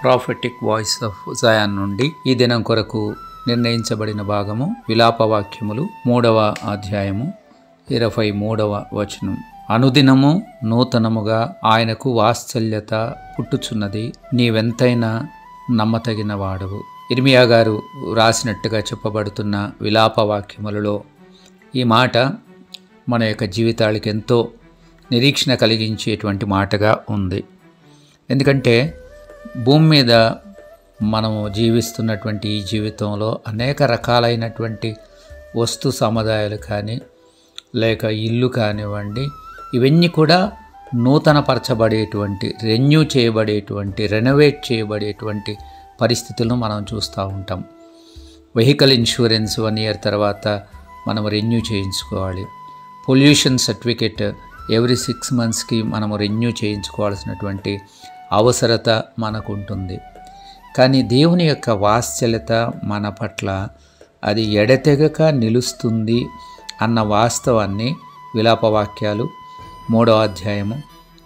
Prophetic voice of Zion నుండి ఈ దినం కొరకు నిర్ణయించబడిన భాగము విలాపవాక్యములు 3వ అధ్యాయము 23వ వచనం. అనుదినము నూతనముగా ఆయనకు వాత్సల్యత పుట్టుచున్నది, నీవెంతైనా నమ్మతగిన వాడవు. ఇర్మియా గారు రాసినట్టుగా చెప్పబడుతున్న విలాపవాక్యములలో ఈ మాట మన యొక్క జీవితాలకు ఎంతో నిరీక్షణ కలిగించేటువంటి మాటగా ఉంది. ఎందుకంటే భూమి మీద మనము జీవిస్తున్నటువంటి ఈ జీవితంలో అనేక రకాలైనటువంటి వస్తు సముదాయాలు కానీ లేక ఇల్లు కానివ్వండి, ఇవన్నీ కూడా నూతనపరచబడేటువంటి, రెన్యూ చేయబడేటువంటి, రెనోవేట్ చేయబడేటువంటి పరిస్థితులను మనం చూస్తూ ఉంటాం. వెహికల్ ఇన్సూరెన్స్ 1 year తర్వాత మనం రెన్యూ చేయించుకోవాలి. పొల్యూషన్ సర్టిఫికేట్ ఎవ్రీ 6 monthsకి మనము రెన్యూ చేయించుకోవాల్సినటువంటి అవసరత మనకు ఉంటుంది. కానీ దేవుని యొక్క వాత్సల్యత మన పట్ల అది ఎడతెగక నిలుస్తుంది అన్న వాస్తవాన్ని విలాపవాక్యాలు 3వ అధ్యాయము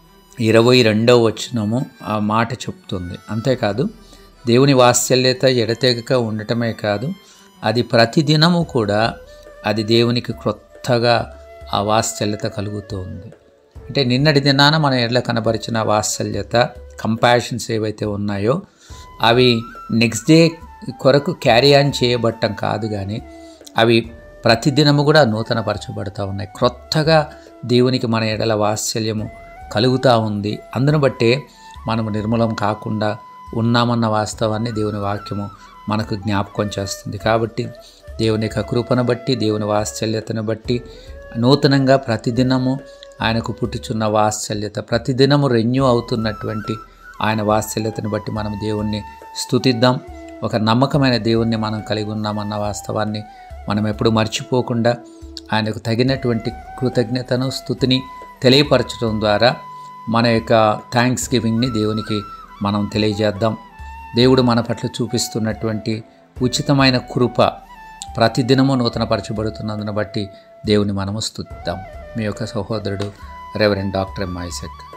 22వ వచనము ఆ మాట చెప్తుంది. అంతేకాదు దేవుని వాత్సల్యత ఎడతెగక ఉండటమే కాదు, అది ప్రతిదినము కూడా అది దేవునికి క్రొత్తగా ఆ వాత్సల్యత కలుగుతుంది. అంటే నిన్నటి దినాన మన ఎడ్ల కనబరిచిన వాత్సల్యత, కంపాషన్స్ ఏవైతే ఉన్నాయో అవి నెక్స్ట్ డే కొరకు క్యారీ ఆన్ చేయబట్టం కాదు, కానీ అవి ప్రతిదినము కూడా నూతనపరచబడుతూ ఉన్నాయి. క్రొత్తగా దేవునికి మన ఎడల వాత్సల్యము కలుగుతూ ఉంది. అందును బట్టే మనము నిర్మూలం కాకుండా ఉన్నామన్న వాస్తవాన్ని దేవుని వాక్యము మనకు జ్ఞాపకం చేస్తుంది. కాబట్టి దేవుని యొక్క కృపను బట్టి, దేవుని వాత్సల్యతను బట్టి నూతనంగా ప్రతిదినము ఆయనకు పుట్టుచున్న వాత్సల్యత, ప్రతిదినము రెన్యూ అవుతున్నటువంటి ఆయన వాత్సల్యతను బట్టి మనం దేవుణ్ణి స్తుతిద్దాం. ఒక నమ్మకమైన దేవుణ్ణి మనం కలిగి ఉన్నామన్న వాస్తవాన్ని మనం ఎప్పుడు మర్చిపోకుండా ఆయనకు తగినటువంటి కృతజ్ఞతను, స్తుతిని తెలియపరచడం ద్వారా మన యొక్క థ్యాంక్స్ గివింగ్ని దేవునికి మనం తెలియజేద్దాం. దేవుడు మన పట్ల చూపిస్తున్నటువంటి ఉచితమైన కృప ప్రతిదినము నూతనపరచబడుతున్నందును బట్టి దేవుని మనము స్తుతిద్దాం. మీ యొక్క సహోదరుడు రెవరెండ్ డాక్టర్ M.Isaac.